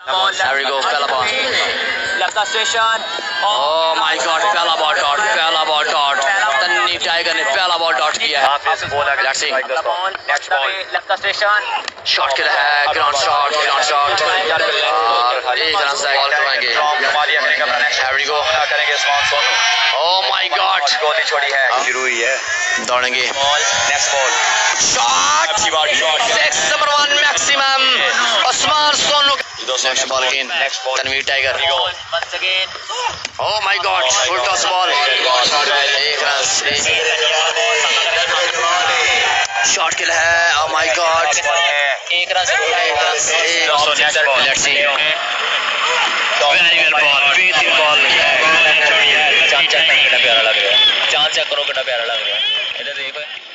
There we go, fella ball. Left the station. Oh my God, fella ball dot. Tanvir Tiger ने fella ball dot किया है. Let's see. Next ball. Left the station. Shot किया है, ground shot. एक run से ball करेंगे. There we go. करेंगे Usman Sonu. Oh my God. गोली छोड़ी है. शुरू हुई है. दौड़ेंगे. Next ball. Shot. 6 number 1 maximum. Usman Sonu. Next ball again. Tanvir Tiger. Once again. Oh my God. Full toss ball. एक रन से. Shot किया है. Oh my God. एक रन से. Let's see. Very well ball. Beating ball. चांद check करो कितना प्यारा लग रहा है. इधर देखो.